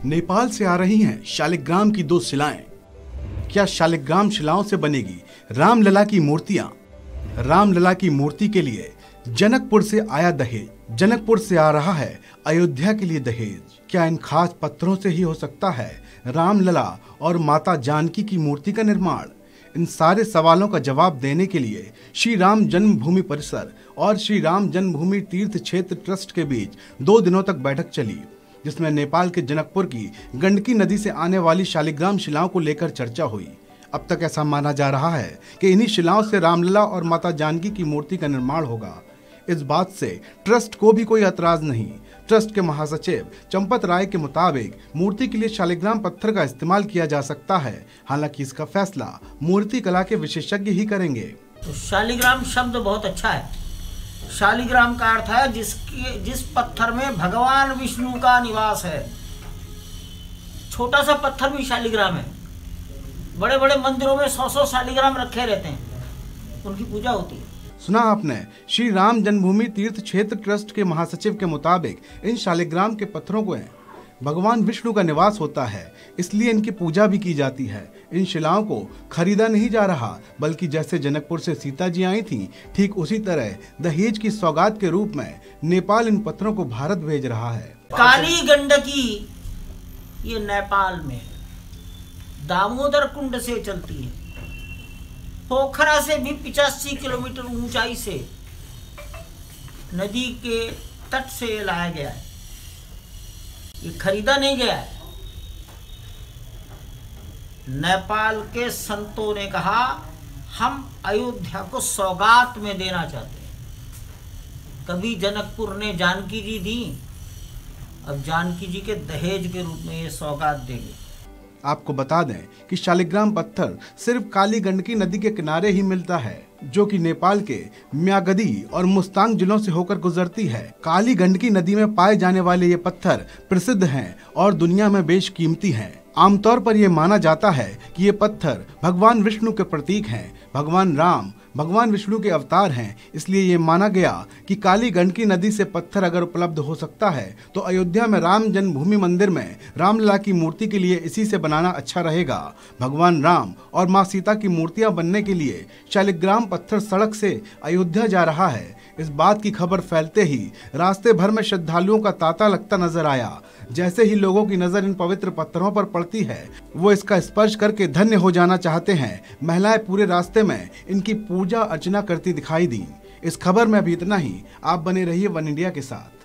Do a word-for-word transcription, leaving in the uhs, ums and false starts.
नेपाल से आ रही हैं शालिग्राम की दो शिलाएं। क्या शालिग्राम शिलाओं से बनेगी रामलला की मूर्तियां? रामलला की मूर्ति के लिए जनकपुर से आया दहेज, जनकपुर से आ रहा है अयोध्या के लिए दहेज। क्या इन खास पत्थरों से ही हो सकता है रामलला और माता जानकी की मूर्ति का निर्माण? इन सारे सवालों का जवाब देने के लिए श्री राम जन्मभूमि परिसर और श्री राम जन्मभूमि तीर्थ क्षेत्र ट्रस्ट के बीच दो दिनों तक बैठक चली, जिसमें नेपाल के जनकपुर की गंडकी नदी से आने वाली शालिग्राम शिलाओं को लेकर चर्चा हुई। अब तक ऐसा माना जा रहा है कि इन्हीं शिलाओं से रामलला और माता जानकी की मूर्ति का निर्माण होगा। इस बात से ट्रस्ट को भी कोई एतराज नहीं। ट्रस्ट के महासचिव चंपत राय के मुताबिक मूर्ति के लिए शालिग्राम पत्थर का इस्तेमाल किया जा सकता है, हालांकि इसका फैसला मूर्ति कला के विशेषज्ञ ही करेंगे। तो शालिग्राम शब्द बहुत अच्छा है। शालिग्राम का अर्थ है जिसके जिस पत्थर में भगवान विष्णु का निवास है। छोटा सा पत्थर भी शालिग्राम है। बड़े बड़े मंदिरों में सौ सौ शालिग्राम रखे रहते हैं, उनकी पूजा होती है। सुना आपने, श्री राम जन्मभूमि तीर्थ क्षेत्र ट्रस्ट के महासचिव के मुताबिक इन शालिग्राम के पत्थरों को भगवान विष्णु का निवास होता है, इसलिए इनकी पूजा भी की जाती है। इन शिलाओं को खरीदा नहीं जा रहा, बल्कि जैसे जनकपुर से सीता जी आई थीं, ठीक उसी तरह दहेज की सौगात के रूप में नेपाल इन पत्थरों को भारत भेज रहा है। काली गंडकी ये नेपाल में दामोदर कुंड से चलती है। पोखरा से भी पिचासी किलोमीटर ऊंचाई से नदी के तट से लाया गया है। ये खरीदा नहीं गया है। नेपाल के संतों ने कहा हम अयोध्या को सौगात में देना चाहते हैं। कभी जनकपुर ने जानकी जी दी, अब जानकी जी के दहेज के रूप में ये सौगात देंगे। आपको बता दें कि शालिग्राम पत्थर सिर्फ काली गंडकी नदी के किनारे ही मिलता है, जो कि नेपाल के म्यागदी और मुस्तांग जिलों से होकर गुजरती है। काली गंडकी नदी में पाए जाने वाले ये पत्थर प्रसिद्ध हैं और दुनिया में बेशकीमती हैं। आमतौर पर यह माना जाता है कि ये पत्थर भगवान विष्णु के प्रतीक हैं। भगवान राम भगवान विष्णु के अवतार हैं, इसलिए ये माना गया कि काली गंडकी नदी से पत्थर अगर उपलब्ध हो सकता है तो अयोध्या में राम जन्मभूमि मंदिर में रामलला की मूर्ति के लिए इसी से बनाना अच्छा रहेगा। भगवान राम और माँ सीता की मूर्तियां बनने के लिए शालिग्राम पत्थर सड़क से अयोध्या जा रहा है। इस बात की खबर फैलते ही रास्ते भर में श्रद्धालुओं का तांता लगता नजर आया। जैसे ही लोगों की नजर इन पवित्र पत्थरों पर पड़ती है, वो इसका स्पर्श करके धन्य हो जाना चाहते हैं। महिलाएं पूरे रास्ते में इनकी पूजा अर्चना करती दिखाई दी। इस खबर में अभी इतना ही। आप बने रहिए वन इंडिया के साथ।